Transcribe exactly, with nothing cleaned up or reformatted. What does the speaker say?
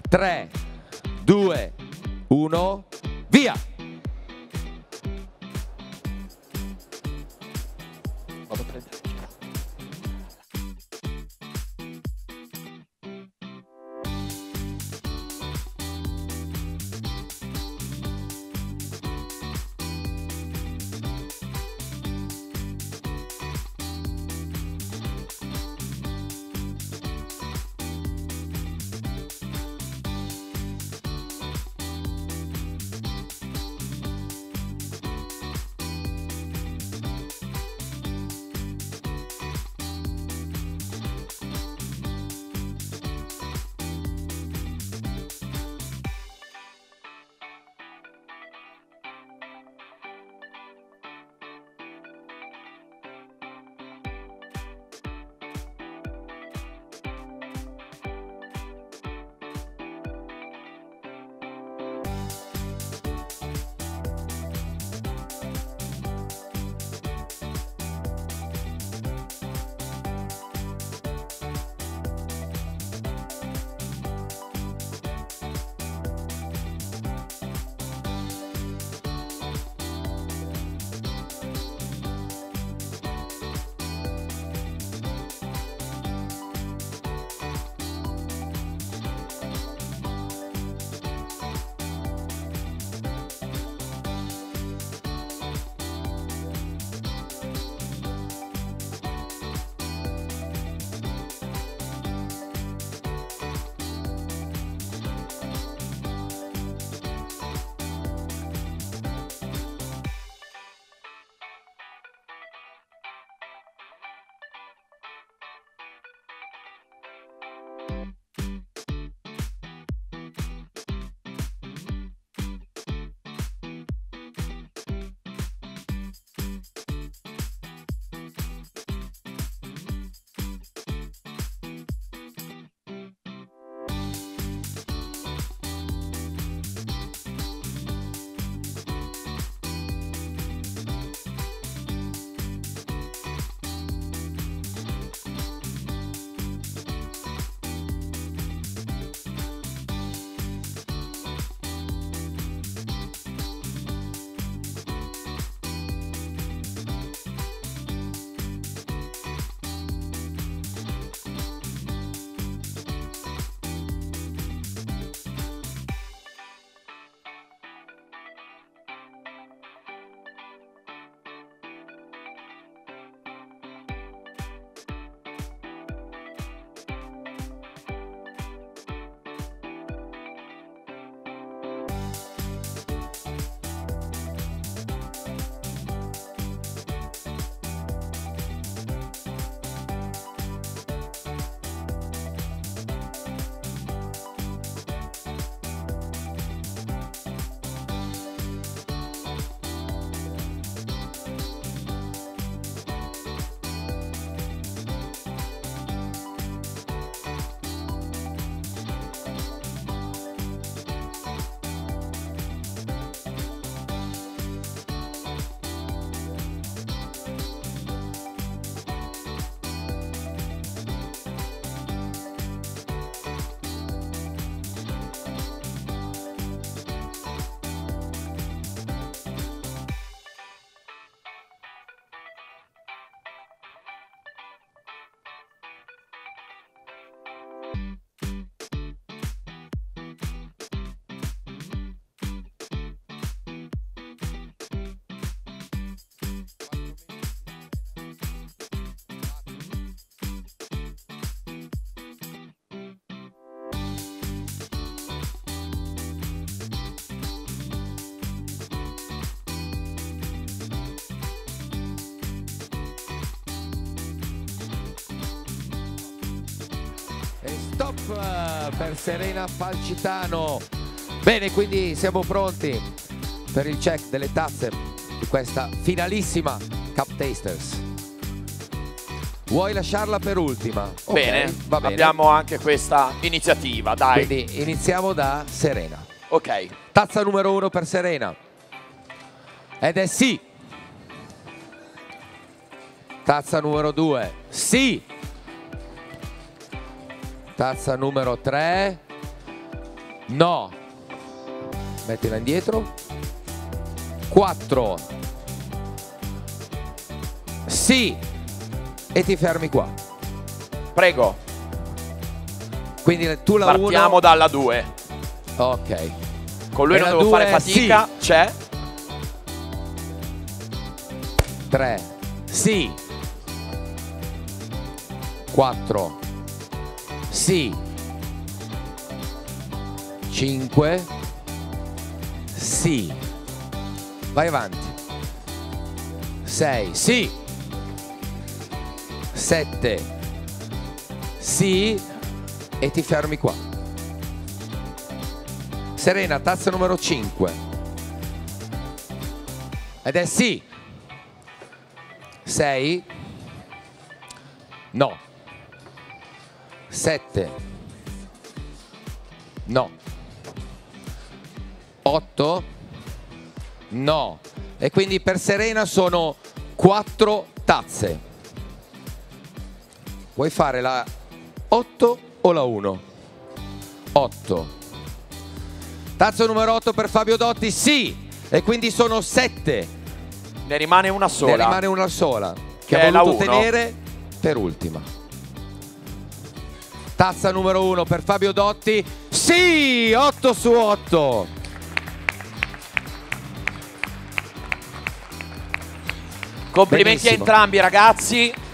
tre, due, uno, via! Vado a prendere. Stop per Serena Falcitano. Bene, quindi siamo pronti per il check delle tazze di questa finalissima Cup Tasters. Vuoi lasciarla per ultima? Bene, okay, va bene, abbiamo anche questa iniziativa, dai. Quindi iniziamo da Serena. Ok. Tazza numero uno per Serena. Ed è sì. Tazza numero due. Sì. Tazza numero tre. No. Mettila indietro. quattro. Sì. E ti fermi qua. Prego. Quindi tu la uno. Partiamo dalla due. Ok. Con lui E non la devo due, fare fatica. sì. C'è. tre. Sì. quattro. Sì. cinque. Sì. Vai avanti. sei. Sì. sette. Sì. E ti fermi qua. Serena, tazza numero cinque. Ed è sì. sei. No. sette. No. otto. No. E quindi per Serena sono quattro tazze. Vuoi fare la otto o la uno? otto. Tazza numero otto per Fabio Dotti, sì. E quindi sono sette. Ne rimane una sola. Ne rimane una sola. Che, Che ha è la voluto uno. tenere per ultima. Tazza numero uno per Fabio Dotti. Sì, otto su otto. Complimenti Benissimo. a entrambi ragazzi.